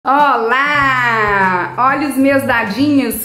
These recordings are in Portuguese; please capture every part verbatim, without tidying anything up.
Olá! Olha os meus dadinhos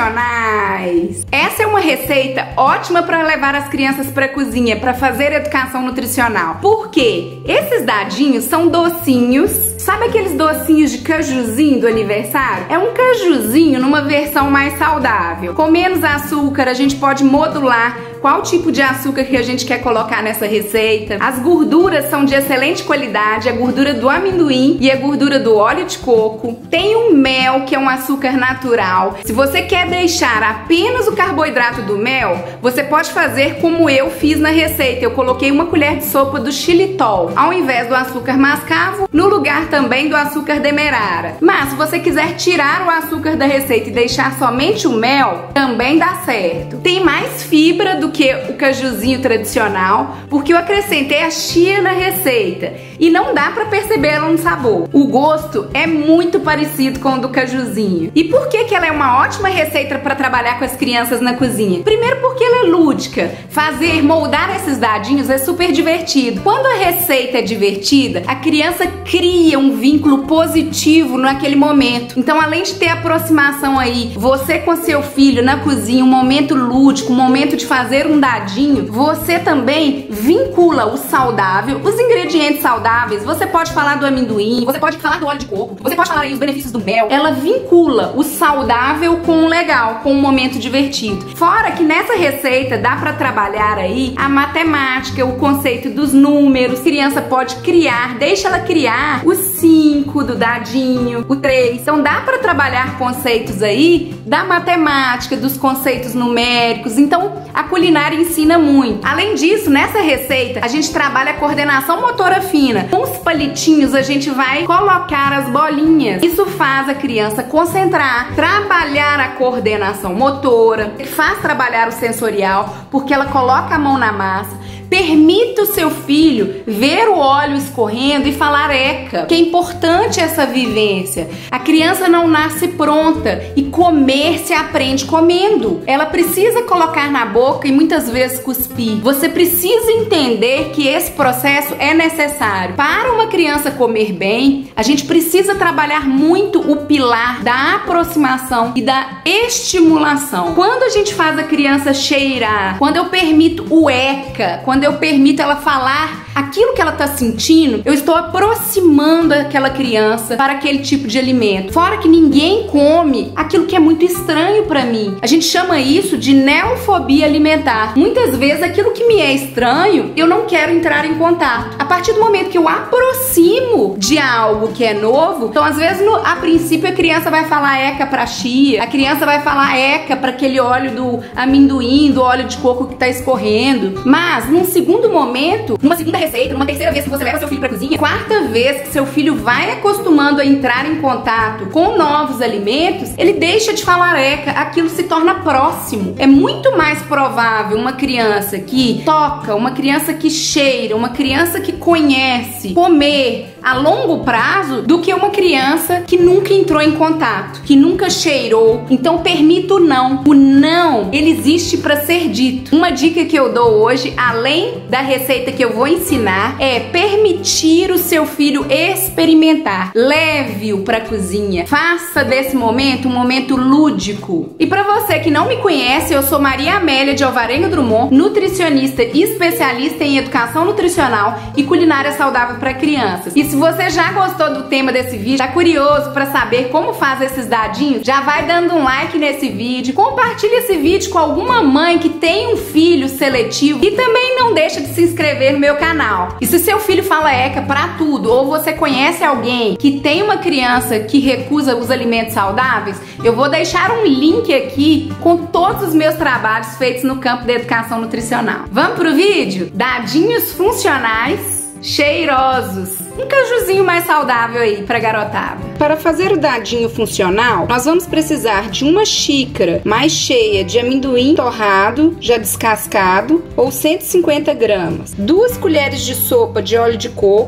funcionais! Essa é uma receita ótima para levar as crianças para a cozinha, para fazer educação nutricional. Por quê? Esses dadinhos são docinhos. Sabe aqueles docinhos de cajuzinho do aniversário? É um cajuzinho numa versão mais saudável. Com menos açúcar, a gente pode modular qual tipo de açúcar que a gente quer colocar nessa receita. As gorduras são de excelente qualidade, a gordura do amendoim e a gordura do óleo de coco. Tem o mel, que é um açúcar natural. Se você quer deixar apenas o carboidrato do mel, você pode fazer como eu fiz na receita. Eu coloquei uma colher de sopa do xilitol, ao invés do açúcar mascavo, no lugar também do açúcar demerara. Mas se você quiser tirar o açúcar da receita e deixar somente o mel, também dá certo. Tem mais fibra do que o cajuzinho tradicional, porque eu acrescentei a chia na receita e não dá para perceber ela no sabor. O gosto é muito parecido com o do cajuzinho. E por que que ela é uma ótima receita para trabalhar com as crianças na cozinha? Primeiro porque ela é lúdica. Fazer, moldar esses dadinhos é super divertido. Quando a receita é divertida, a criança cria um vínculo positivo naquele momento. Então, além de ter aproximação aí, você com seu filho na cozinha, um momento lúdico, um momento de fazer um dadinho, você também vincula o saudável, os ingredientes saudáveis. Você pode falar do amendoim, você pode falar do óleo de coco, você pode falar aí os benefícios do mel. Ela vincula o saudável com o legal, com um momento divertido. Fora que nessa receita dá para trabalhar aí a matemática, o conceito dos números. A criança pode criar, deixa ela criar o cinco do dadinho, o três. Então dá para trabalhar conceitos aí da matemática, dos conceitos numéricos. Então a culinária ensina muito. Além disso, nessa receita a gente trabalha a coordenação motora fina. Com os palitinhos a gente vai colocar as bolinhas. Isso faz a criança concentrar, trabalhar a coordenação motora, faz trabalhar o sensorial, porque ela coloca a mão na massa. Permita o seu filho ver o óleo escorrendo e falar eca, que é importante essa vivência. A criança não nasce pronta e comer se aprende comendo. Ela precisa colocar na boca e muitas vezes cuspir. Você precisa entender que esse processo é necessário. Para uma criança comer bem, a gente precisa trabalhar muito o pilar da aproximação e da estimulação. Quando a gente faz a criança cheirar, quando eu permito o eca, quando eu permito ela falar aquilo que ela está sentindo, eu estou aproximando aquela criança para aquele tipo de alimento. Fora que ninguém come aquilo que é muito estranho para mim. A gente chama isso de neofobia alimentar. Muitas vezes aquilo que me é estranho, eu não quero entrar em contato. A partir do momento que eu aproximo de algo que é novo, então às vezes no, a princípio a criança vai falar eca para chia, a criança vai falar eca para aquele óleo do amendoim, do óleo de coco que está escorrendo. Mas num segundo momento, numa segunda receita, numa terceira vez que você leva seu filho pra cozinha, quarta vez que seu filho vai acostumando a entrar em contato com novos alimentos, ele deixa de falar eca, aquilo se torna próximo. É muito mais provável uma criança que toca, uma criança que cheira, uma criança que conhece comer a longo prazo do que uma criança que nunca entrou em contato, que nunca cheirou. Então permita o não. O não, ele existe para ser dito. Uma dica que eu dou hoje, além da receita que eu vou ensinar, é permitir o seu filho experimentar. Leve-o para a cozinha. Faça desse momento um momento lúdico. E para você que não me conhece, eu sou Maria Amélia de Alvarenga Drummond, nutricionista e especialista em educação nutricional e culinária saudável para crianças. E se você já gostou do tema desse vídeo, tá curioso para saber como faz esses dadinhos, já vai dando um like nesse vídeo, compartilha esse vídeo com alguma mãe que tem um filho seletivo e também não deixa de se inscrever no meu canal. E se seu filho fala eca pra tudo, ou você conhece alguém que tem uma criança que recusa os alimentos saudáveis, eu vou deixar um link aqui com todos os meus trabalhos feitos no campo da educação nutricional. Vamos pro vídeo? Dadinhos funcionais cheirosos. Um cajuzinho mais saudável aí pra garotada. Para fazer o dadinho funcional, nós vamos precisar de uma xícara mais cheia de amendoim torrado, já descascado, ou cento e cinquenta gramas. Duas colheres de sopa de óleo de coco,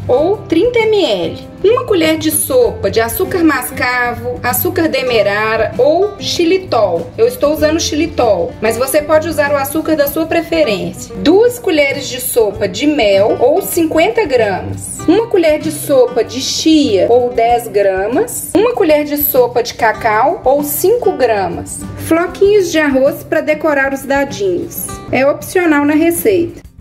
ou trinta mililitros. Uma colher de sopa de açúcar mascavo, açúcar demerara ou xilitol. Eu estou usando xilitol, mas você pode usar o açúcar da sua preferência. Duas colheres de sopa de mel ou cinquenta gramas. Uma colher de sopa de chia ou dez gramas. Uma colher de sopa de cacau ou cinco gramas. Floquinhos de arroz para decorar os dadinhos. É opcional na receita.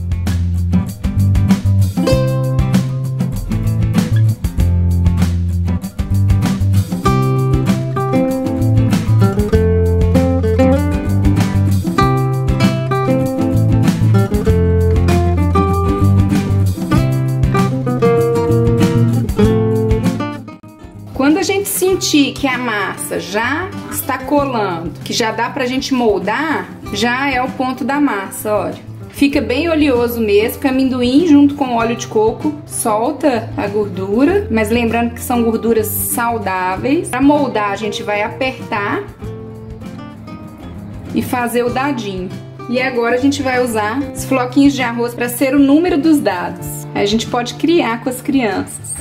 Quando a gente sentir que a massa já está colando, que já dá pra gente moldar, já é o ponto da massa, olha. Fica bem oleoso mesmo, porque o amendoim junto com o óleo de coco solta a gordura, mas lembrando que são gorduras saudáveis. Para moldar a gente vai apertar e fazer o dadinho. E agora a gente vai usar os floquinhos de arroz para ser o número dos dados. Aí a gente pode criar com as crianças.